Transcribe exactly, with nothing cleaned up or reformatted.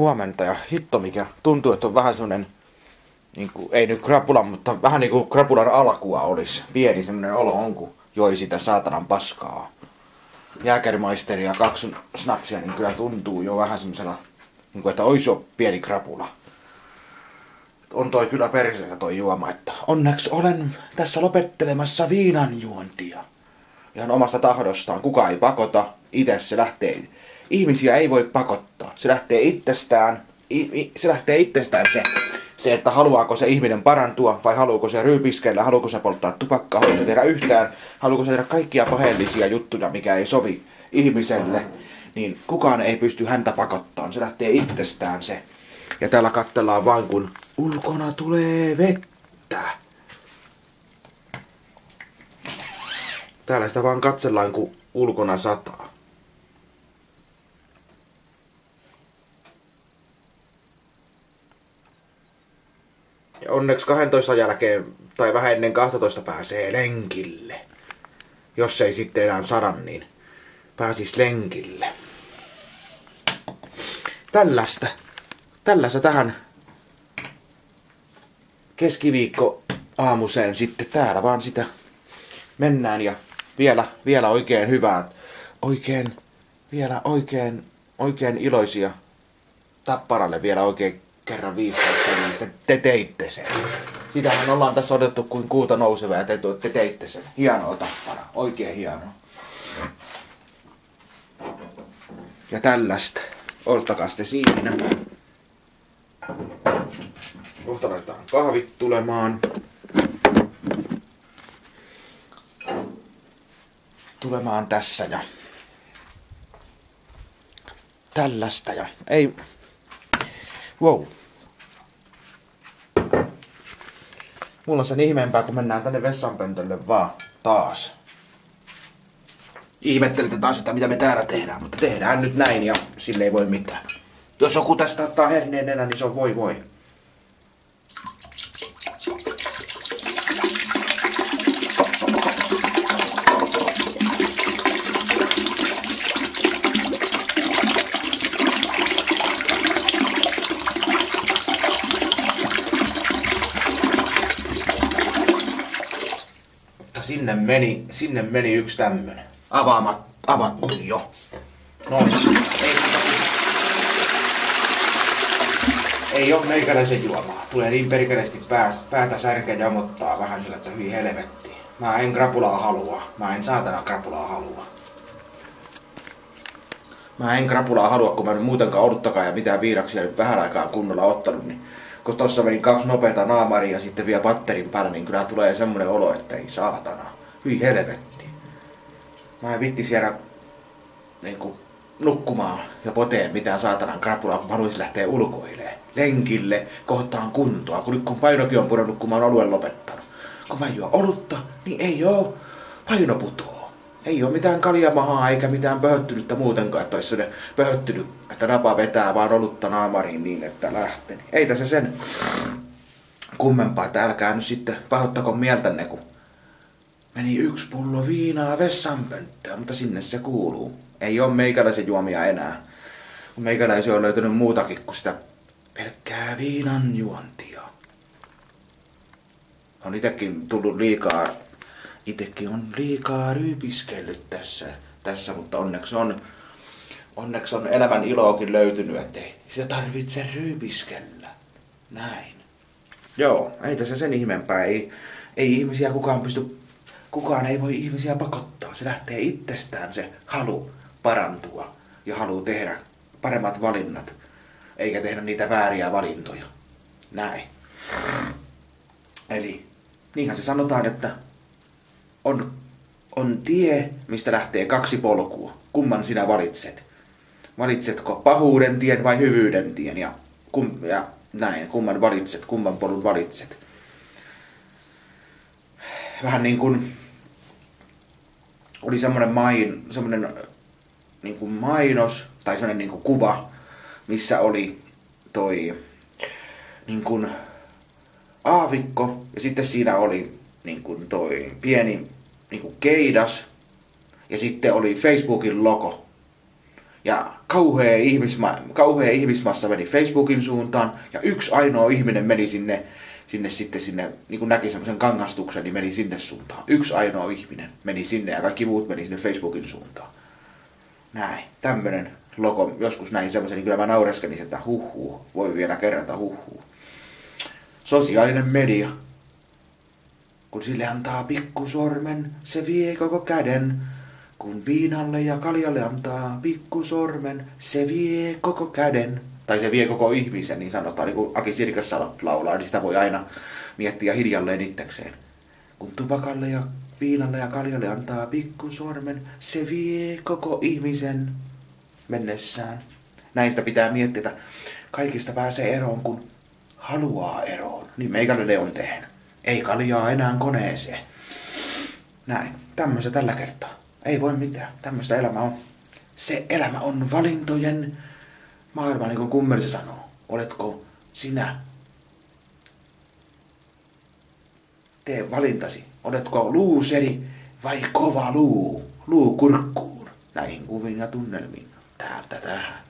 huomenta ja hitto mikä tuntuu, että on vähän semmonen, niin kuin, ei nyt krapula, mutta vähän niinku krapulan alkua olisi. Pieni semmonen olo on, kun joi sitä saatanan paskaa. Jääkärimaisteria ja kaksi snapsia, niin kyllä tuntuu jo vähän semmosena, niin kuin, että ois jo pieni krapula. On toi kyllä perseessä toi juoma, että onneksi olen tässä lopettelemassa viinanjuontia. Ihan omasta tahdostaan. Kuka ei pakota. Itse se lähtee. Ihmisiä ei voi pakottaa. Se lähtee itsestään. Se lähtee itsestään se, se, että haluaako se ihminen parantua vai haluaako se ryypiskellä, haluaako se polttaa tupakkaa, haluaako se tehdä yhtään, haluaako se tehdä kaikkia paheellisia juttuja, mikä ei sovi ihmiselle. Niin kukaan ei pysty häntä pakottamaan. Se lähtee itsestään se. Ja täällä katsellaan vain kun ulkona tulee vettä. Täällä sitä vaan katsellaan kun ulkona sataa. Ja onneksi kahdentoista jälkeen tai vähän ennen kaksitoista pääsee lenkille. Jos ei sitten enää sada, niin pääsis lenkille. Tällaista. Tällaista tähän keskiviikko aamuseen sitten täällä vaan sitä mennään ja vielä, vielä oikein hyvää, oikein, vielä oikein, oikein iloisia Tapparalle vielä oikein kerran viisitoista niistä te teitte sen. Sitähän ollaan tässä odotettu kuin kuuta nousevaa ja te, te teitte sen. Hienoa Tappara, oikein hienoa. Ja tällaista, ottakaa sitten siinä. Kohta laitetaan kahvit tulemaan. Tulemaan tässä ja tällaista ja ei. Wow. Mulla on sen ihmeempää, kun mennään tänne vessanpöntölle vaan taas. Ihmettelitte taas, että mitä me täällä tehdään, mutta tehdään nyt näin ja sille ei voi mitään. Jos joku tästä ottaa herneen nenän, niin se on voi voi. Sinne meni, sinne meni yksi tämmönen. Avaamat, avattu jo. Noin. Ei, ei oo meikäläisen juomaa. Tulee niin perkeleesti päätä särkeä jamottaa vähän sillä, että hyi helvetti. Mä en krapulaa halua. Mä en saatana krapulaa halua. Mä en krapulaa halua, kun mä en muutenkaan ollutakaan ja mitään viinaksia nyt vähän aikaa kunnolla ottanut. Niin kun tossa meni kaksi nopeata naamaria ja sitten vielä patterin päällä, niin kyllä tulee semmonen olo, että ei saatana. Hyi helvetti. Mä en vittis jäädä niinku nukkumaan ja poteen mitään saatanan krapulaa, kun mä haluaisin lähteä ulkoilemaan. Lenkille, kohtaan kuntoa, kun nyt kun painokin on pudonnut, kun mä oon oluen lopettanut. Kun mä en juo olutta, niin ei oo paino putoo. Ei oo mitään kaljamahaa eikä mitään pöhöttynyttä muutenkaan, että ois pöhöttynyt, että napa vetää vaan olutta naamariin niin, että lähtee. Ei tässä sen kummempaa, että älkää nyt sitten pahoittako mieltänne, kun meni yksi pullo viinaa vessanpönttöön, mutta sinne se kuuluu. Ei oo meikäläisen juomia enää. Kun meikäläisen on löytänyt muutakin kuin sitä pelkkää viinan juontia. On itekin tullut liikaa, itekin on liikaa ryypiskellyt tässä, tässä mutta onneksi on, onneksi on elämän iloakin löytynyt, ettei sitä tarvitse ryypiskellä. Näin. Joo, ei tässä sen ihmeempää. Ei, ei ihmisiä kukaan pysty, kukaan ei voi ihmisiä pakottaa. Se lähtee itsestään se halu parantua ja halu tehdä paremmat valinnat. Eikä tehdä niitä vääriä valintoja. Näin. Eli niinhän se sanotaan, että on, on tie, mistä lähtee kaksi polkua. Kumman sinä valitset? Valitsetko pahuuden tien vai hyvyyden tien? Ja, kum, ja näin, kumman valitset, kumman polun valitset? Vähän niin kuin oli semmoinen main, semmoinen niin kuin mainos tai semmoinen niin kuin kuva, missä oli toi niin kuin aavikko ja sitten siinä oli niin kuin toi pieni niin kuin keidas ja sitten oli Facebookin logo. Ja kauhea, ihmisma, kauhea ihmismassa meni Facebookin suuntaan ja yksi ainoa ihminen meni sinne, sinne sitten sinne, niin kuin näki semmoisen kangastuksen, niin meni sinne suuntaan. Yksi ainoa ihminen meni sinne ja kaikki muut meni sinne Facebookin suuntaan. Näin, tämmönen logo, joskus näin semmoisen, niin kyllä mä naureskelin, että huh huh, voi vielä kerrata huh huh. Sosiaalinen media. Kun sille antaa pikkusormen, se vie koko käden. Kun viinalle ja kaljalle antaa pikkusormen, se vie koko käden. Tai se vie koko ihmisen, niin sanotaan, niin kuin Aki Sirkassa laulaa, niin sitä voi aina miettiä hiljalleen itsekseen. Kun tupakalle ja viinalle ja kaljalle antaa pikkusormen, se vie koko ihmisen mennessään. Näistä pitää miettiä, että kaikista pääsee eroon, kun haluaa eroon. Niin meikälle on tehnyt. Ei kaljaa enää koneeseen. Näin. Tämmöistä tällä kertaa. Ei voi mitään. Tämmöistä elämä on. Se elämä on valintojen maailma, niin kuin Kummelissa sanoo. Oletko sinä? Tee valintasi. Oletko luuseri vai kova luu? Luu kurkkuun. Näihin kuviin ja tunnelmiin. Täältä tähän.